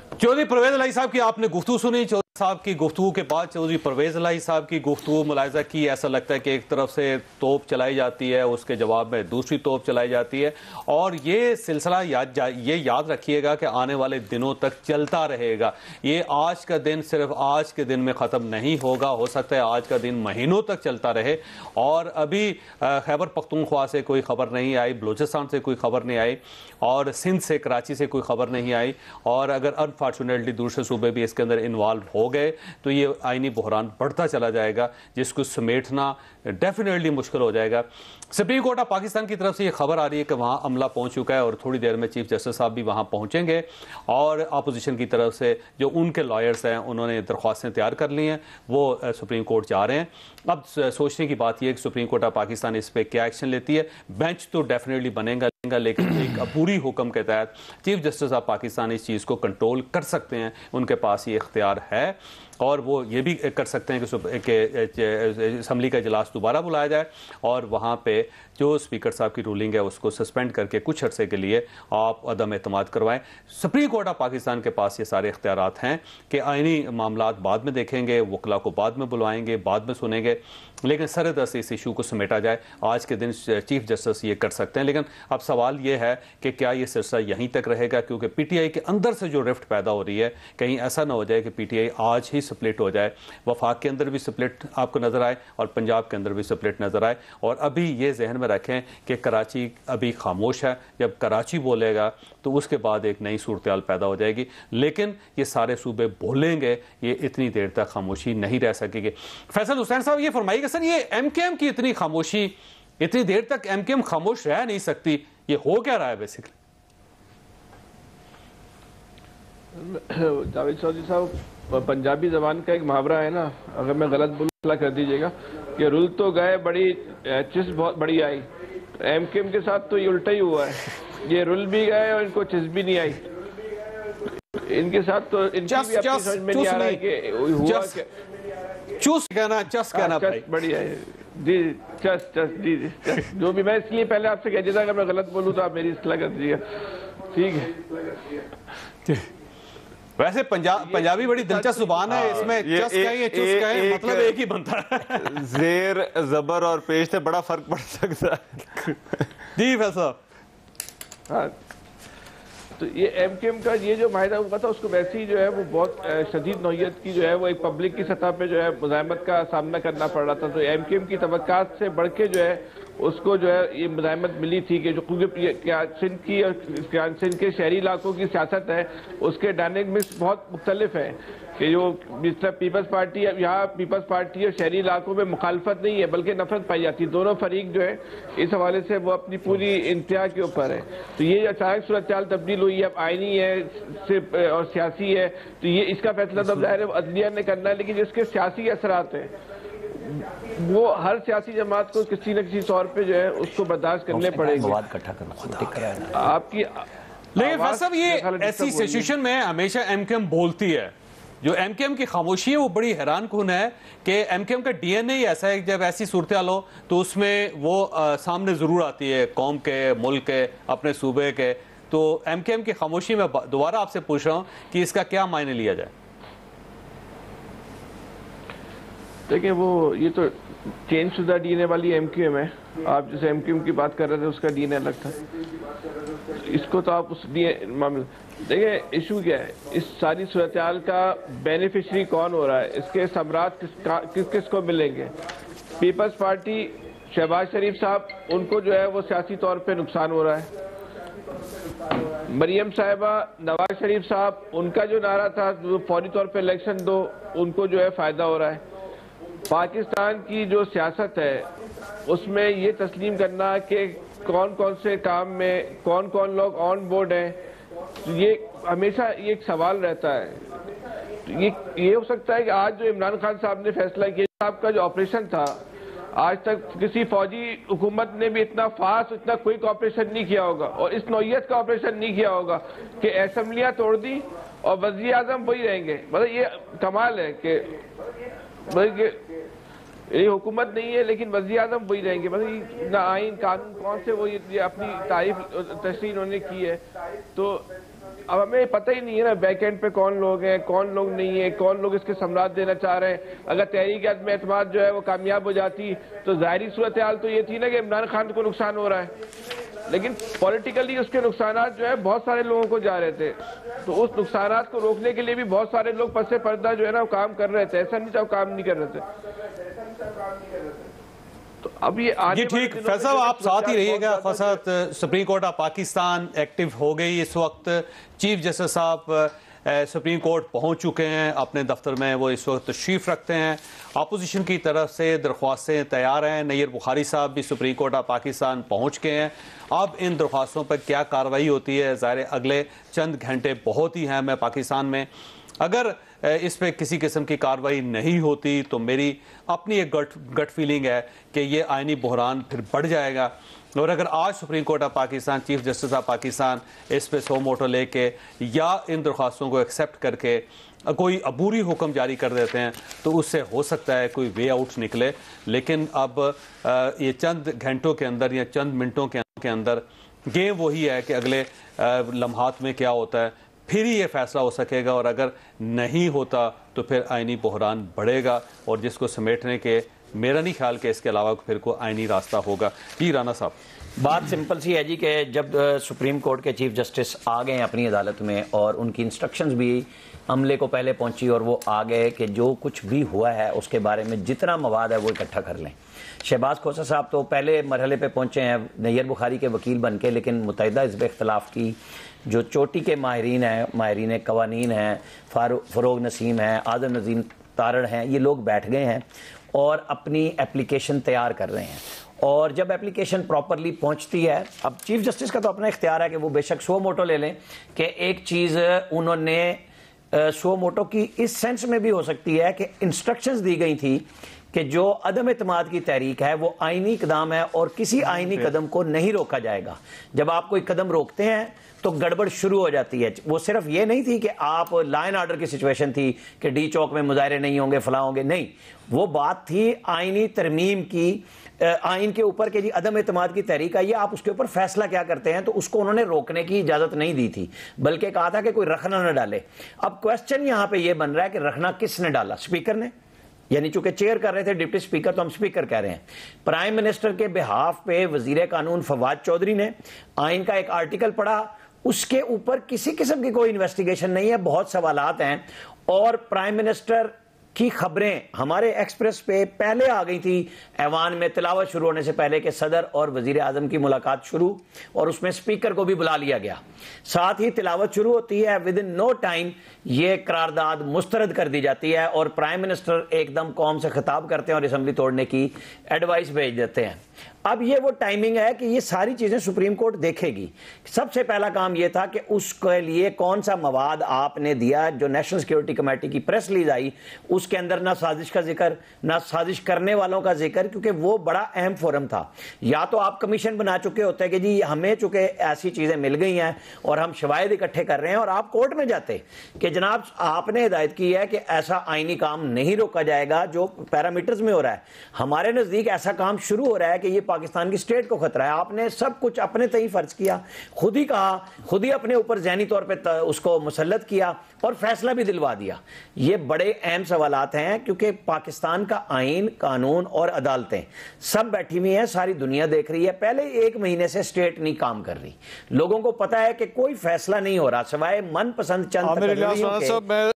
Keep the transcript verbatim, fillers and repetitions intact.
چودھری پرویز الہی صاحب کی آپ نے گفتگو سنی. چودھری صاحب کی گفتگو کے بعد چودھری پرویز الہی صاحب کی گفتگو ملاحظہ کی. ایسا لگتا ہے کہ ایک طرف سے توپ چلائی جاتی ہے, اس کے جواب میں دوسری توپ چلائی جاتی ہے, اور یہ سلسلہ یاد یہ یاد رکھیے گا کہ آنے والے دنوں تک چلتا رہے گا. یہ آج کا دن صرف آج کے دن میں ختم نہیں ہوگا, ہو سکتا ہے آج کا دن مہینوں تک چلتا رہے. اور ابھی خیبر پختونخوا سے کوئی خبر نہیں آئی, بلوچستان سے کوئی خبر نہیں آئی, اور سندھ سے کراچی سے کوئی خبر نہیں آئی, اور اگر انفارچونیٹلی دوسرے صوبے بھی اس کے اندر انوالو ہو گئے تو یہ آئینی بحران بڑھتا چلا جائے گا, جس کو سمیٹنا ڈیفینیٹلی مشکل ہو جائے گا. سپریم کورٹ آف پاکستان کی طرف سے یہ خبر آ رہی ہے کہ وہاں عملہ پہنچ چکا ہے, اور تھوڑی دیر میں چیف جسٹس صاحب بھی وہاں پہنچیں گے, اور اپوزیشن کی طرف سے جو ان کے لائرز ہیں انہوں نے درخواستیں تیار کر لی ہیں, وہ سپریم کورٹ جا رہے ہیں. اب سوچنے کی بات یہ ہے کہ سپریم کورٹ آف پاکستان اس پہ کیا ایکشن لیتی ہے. بینچ تو ڈیفینیٹلی بنے گا, لیکن ایک پوری حکم کے تحت چیف جسٹس آف پاکستان اس چیز کو کنٹرول کر سکتے ہیں, ان کے پاس یہ اختیار ہے, اور وہ یہ بھی کر سکتے ہیں کہ اسمبلی کا اجلاس دوبارہ بلایا جائے, اور وہاں پہ جو اسپیکر صاحب کی رولنگ ہے اس کو سسپینڈ کر کے کچھ عرصے کے لیے آپ عدم اعتماد کروائیں. سپریم کورٹ آف پاکستان کے پاس یہ سارے اختیارات ہیں کہ آئینی معاملات بعد میں دیکھیں گے, وکلا کو بعد میں بلوائیں گے, بعد میں سنیں گے, لیکن سرحد سے اس ایشو کو سمیٹا جائے. آج کے دن چیف جسٹس یہ کر سکتے ہیں, لیکن اب سوال یہ ہے کہ کیا یہ سلسلہ یہیں تک رہے گا, کیونکہ پی ٹی آئی کے اندر سے جو رفٹ پیدا ہو رہی ہے, کہیں ایسا نہ ہو جائے کہ پی ٹی آئی آج ہی سپلٹ ہو جائے, وفاق کے اندر بھی سپلٹ آپ کو نظر آئے اور پنجاب کے اندر بھی سپلٹ نظر آئے. اور ابھی یہ ذہن میں رکھیں کہ کراچی ابھی خاموش ہے, جب کراچی بولے گا تو اس کے بعد ایک نئی صورتحال پیدا ہو جائے گی, لیکن یہ سارے صوبے بولیں گے, یہ اتنی دیر تک خاموشی نہیں رہ سکے گی. فیصل حسین صاحب یہ فرمائیے کہ سر یہ ایم کے ایم کی اتنی خاموشی, اتنی دیر تک ایم کے ایم خاموش رہ نہیں سکتی, یہ ہو کیا رہا ہے بیسکلی؟ جاوید چودھری صاحب, پنجابی زبان کا ایک محاورہ ہے نا, اگر میں غلط بولوں کر دیجیے گا, کہ رول تو گئے بڑی چس بہت بڑی آئی. ایم کے ایم کے ساتھ تو یہ الٹا ہی ہوا ہے, یہ رول بھی گئے اور ان کو چس بھی نہیں آئی. ان کے ساتھ تو ان کی بھی اپنی سمجھ میں نہیں آ رہا ہے کہ ہوا کیا. چوس کہنا, چس کہنا بھائی, بڑی ہے جی, چس چس جی جی جو بھی. میں اس لیے پہلے آپ سے کہہ دیتا, اگر میں غلط بولوں تو آپ میری اصلاح کر دیجیے گا, ٹھیک ہے. ویسے پنجابی بڑی دلچسپ زبان ہے, اس میں چس کہیں چس کہیں مطلب ایک ہی بنتا ہے, زیر زبر اور پیش سے بڑا فرق پڑ سکتا ہے. جی فیصل. ہاں, تو یہ ایم کے ایم کا یہ جو معاہدہ ہوا تھا, اس کو ویسے ہی جو ہے وہ بہت شدید نوعیت کی جو ہے وہ ایک پبلک کی سطح پہ جو ہے مزاحمت کا سامنا کرنا پڑ رہا تھا. تو ایم کے ایم کی توقعات سے بڑھ کے جو ہے اس کو جو ہے یہ مزاحمت ملی تھی, کہ جو سندھ کی اور سندھ کے شہری علاقوں کی سیاست ہے اس کے ڈائنامکس بہت مختلف ہیں. کہ جو جس طرح پیپلز پارٹی, یہاں پیپلز پارٹی اور شہری علاقوں میں مخالفت نہیں ہے بلکہ نفرت پائی جاتی ہے. دونوں فریق جو ہے اس حوالے سے وہ اپنی پوری انتہا کے اوپر ہے. تو یہ اچانک صورتحال تبدیل ہوئی ہے, اب آئینی ہے اور سیاسی ہے, تو یہ اس کا فیصلہ تو ظاہر ہے عدلیہ نے کرنا ہے, لیکن جس کے سیاسی اثرات ہیں وہ ہر سیاسی جماعت کو کسی نہ کسی طور پہ جو ہے اس کو برداشت کرنے پڑے گی. آپ کی لیکن فیصل صاحب یہ ایسی سچویشن میں ہمیشہ ایم کے ایم بولتی ہے, جو ایم کے ایم کی خاموشی ہے وہ بڑی حیران کن ہے, کہ ایم کے ایم کا ڈی این اے ہی ایسا ہے کہ جب ایسی صورتحال ہو تو اس میں وہ سامنے ضرور آتی ہے, قوم کے, ملک کے, اپنے صوبے کے. تو ایم کے ایم کی خاموشی میں دوبارہ آپ سے پوچھ رہا ہوں کہ اس کا کیا معنی لیا جائے؟ دیکھیں وہ یہ تو چینج شدہ ڈی این اے والی ایم کیو ایم ہے. آپ جیسے ایم کیو ایم کی بات کر رہے تھے اس کا ڈی این اے الگ تھا, اس کو تو آپ اس ڈی این معاملہ دیکھیں. ایشو کیا ہے, اس ساری صورتحال کا بینیفیشری کون ہو رہا ہے, اس کے ثمرات کس کس کو ملیں گے؟ پیپلز پارٹی, شہباز شریف صاحب, ان کو جو ہے وہ سیاسی طور پہ نقصان ہو رہا ہے. مریم صاحبہ, نواز شریف صاحب, ان کا جو نعرہ تھا فوری طور پہ الیکشن دو, ان کو جو ہے فائدہ ہو رہا ہے. پاکستان کی جو سیاست ہے اس میں یہ تسلیم کرنا کہ کون کون سے کام میں کون کون لوگ آن بورڈ ہیں, یہ ہمیشہ یہ ایک سوال رہتا ہے. یہ یہ ہو سکتا ہے کہ آج جو عمران خان صاحب نے فیصلہ کیا, صاحب کا جو آپریشن تھا, آج تک کسی فوجی حکومت نے بھی اتنا فاسٹ, اتنا کوئی آپریشن نہیں کیا ہوگا, اور اس نوعیت کا آپریشن نہیں کیا ہوگا کہ اسمبلیاں توڑ دی اور وزیر اعظم وہی رہیں گے. مطلب یہ کمال ہے کہ یہ حکومت نہیں ہے لیکن وزیر اعظم وہی رہیں گے. مطلب نہ آئین قانون کون سے وہ یہ اپنی تعریف تشریح انہوں نے کی ہے. تو اب ہمیں پتہ ہی نہیں ہے نا بیک اینڈ پہ کون لوگ ہیں کون لوگ نہیں ہیں کون لوگ اس کے سمراٹ دینا چاہ رہے ہیں. اگر تحریک عدم اعتماد جو ہے وہ کامیاب ہو جاتی تو ظاہری صورتحال تو یہ تھی نا کہ عمران خان کو نقصان ہو رہا ہے, لیکن پولیٹیکلی اس کے نقصانات جو ہے بہت سارے لوگوں کو جا رہے تھے. تو اس نقصانات کو روکنے کے لیے بھی بہت سارے لوگ پس پردہ جو ہے نا وہ کام کر رہے تھے. ایسا نہیں تھا وہ کام نہیں کر رہے تھے. تو اب یہ آنے یہ ٹھیک فیصل صاحب آپ ساتھ ہی رہیے گا. فساد supreme court of Pakistan active ہو گئی اس وقت. چیف جسٹس صاحب سپریم کورٹ پہنچ چکے ہیں اپنے دفتر میں, وہ اس وقت تشریف رکھتے ہیں. اپوزیشن کی طرف سے درخواستیں تیار ہیں. نیر بخاری صاحب بھی سپریم کورٹ آف پاکستان پہنچ گئے ہیں. اب ان درخواستوں پر کیا کارروائی ہوتی ہے ظاہر اگلے چند گھنٹے بہت ہی ہیں میں پاکستان میں. اگر اس پہ کسی قسم کی کارروائی نہیں ہوتی تو میری اپنی ایک گٹ گٹ فیلنگ ہے کہ یہ آئینی بحران پھر بڑھ جائے گا. اور اگر آج supreme court of Pakistan chief justice of Pakistan اس پہ سو موٹو لے کے یا ان درخواستوں کو ایکسیپٹ کر کے کوئی عبوری حکم جاری کر دیتے ہیں تو اس سے ہو سکتا ہے کوئی وے آؤٹ نکلے. لیکن اب یہ چند گھنٹوں کے اندر یا چند منٹوں کے اندر گیم وہی ہے کہ اگلے لمحات میں کیا ہوتا ہے, پھر ہی یہ فیصلہ ہو سکے گا. اور اگر نہیں ہوتا تو پھر آئینی بحران بڑھے گا, اور جس کو سمیٹنے کے میرا نہیں خیال کہ اس کے علاوہ پھر کوئی آئینی راستہ ہوگا. جی رانا صاحب. بات سمپل سی ہے جی کہ جب سپریم کورٹ کے چیف جسٹس آ گئے اپنی عدالت میں اور ان کی انسٹرکشنز بھی عملے کو پہلے پہنچی اور وہ آ گئے کہ جو کچھ بھی ہوا ہے اس کے بارے میں جتنا مواد ہے وہ اکٹھا کر لیں. شہباز کھوسہ صاحب تو پہلے مرحلے پہ پہنچے ہیں نیر بخاری کے وکیل بن کے, لیکن متحدہ حزب اختلاف کی جو چوٹی کے ماہرین ہیں, ماہرین قوانین ہیں, فروغ نسیم ہیں, اعظم نظیم تارڑ ہیں, یہ لوگ بیٹھ گئے ہیں اور اپنی اپلیکیشن تیار کر رہے ہیں. اور جب اپلیکیشن پراپرلی پہنچتی ہے, اب چیف جسٹس کا تو اپنا اختیار ہے کہ وہ بے شک سو موٹو لے لیں کہ ایک چیز انہوں نے سو موٹو کی اس سینس میں بھی ہو سکتی ہے کہ انسٹرکشنز دی گئی تھی کہ جو عدم اعتماد کی تحریک ہے وہ آئینی اقدام ہے اور کسی آئینی قدم کو نہیں روکا جائے گا. جب آپ کوئی قدم روکتے ہیں تو گڑبڑ شروع ہو جاتی ہے. وہ صرف یہ نہیں تھی کہ آپ لائن آرڈر کی سچویشن تھی کہ ڈی چوک میں مظاہرے نہیں ہوں گے فلاں ہوں گے, نہیں, وہ بات تھی آئینی ترمیم کی, آئین کے اوپر کہ جی عدم اعتماد کی تحریک آئی ہے, آپ اس کے اوپر فیصلہ کیا کرتے ہیں. تو اس کو انہوں نے روکنے کی اجازت نہیں دی تھی, بلکہ کہا تھا کہ کوئی رکھنا نہ ڈالے. اب کوسچن یہاں پہ یہ بن رہا ہے کہ رکھنا کس نے ڈالا؟ اسپیکر نے, یعنی چونکہ چیئر کر رہے تھے ڈپٹی اسپیکر, تو ہم اسپیکر کہہ رہے ہیں. پرائم منسٹر کے بہاف پہ وزیر قانون فواد چودھری نے آئین کا ایک آرٹیکل پڑھا, اس کے اوپر کسی قسم کی کوئی انویسٹیگیشن نہیں ہے, بہت سوالات ہیں. اور پرائم منسٹر کی خبریں ہمارے ایکسپریس پہ پہلے آ گئی تھی ایوان میں تلاوت شروع ہونے سے پہلے کہ صدر اور وزیر اعظم کی ملاقات شروع, اور اس میں اسپیکر کو بھی بلا لیا گیا. ساتھ ہی تلاوت شروع ہوتی ہے, ود ان نو ٹائم یہ قرارداد مسترد کر دی جاتی ہے اور پرائم منسٹر ایک دم قوم سے خطاب کرتے ہیں اور اسمبلی توڑنے کی ایڈوائس بھیج دیتے ہیں. اب یہ وہ ٹائمنگ ہے کہ یہ ساری چیزیں سپریم کورٹ دیکھے گی. سب سے پہلا کام یہ تھا کہ اس کے لیے کون سا مواد آپ نے دیا. جو نیشنل سیکیورٹی کمیٹی کی پریس ریلیز آئی اس کے اندر نہ سازش کا ذکر نہ سازش کرنے والوں کا ذکر, کیونکہ وہ بڑا اہم فورم تھا. یا تو آپ کمیشن بنا چکے ہوتے کہ جی ہمیں چونکہ ایسی چیزیں مل گئی ہیں اور ہم شواہد اکٹھے کر رہے ہیں, اور آپ کورٹ میں جاتے کہ جناب آپ نے ہدایت کی ہے کہ ایسا آئینی کام نہیں روکا جائے گا جو پیرامیٹرز میں ہو رہا ہے. ہمارے نزدیک ایسا کام شروع ہو رہا ہے کہ یہ پاکستان کی سٹیٹ کو خطرہ ہے. آپ نے سب کچھ اپنے تئیں فرض کیا, خود ہی کہا, خود ہی اپنے اوپر ذہنی طور پہ اس کو مسلط کیا اور فیصلہ بھی دلوا دیا. یہ بڑے اہم سوالات ہیں کیونکہ پاکستان کا آئین, قانون اور عدالتیں سب بیٹھی ہوئی ہیں, ساری دنیا دیکھ رہی ہے. پہلے ایک مہینے سے سٹیٹ نہیں کام کر رہی, لوگوں کو پتا ہے کہ کوئی فیصلہ نہیں ہو رہا سوائے من پسند چند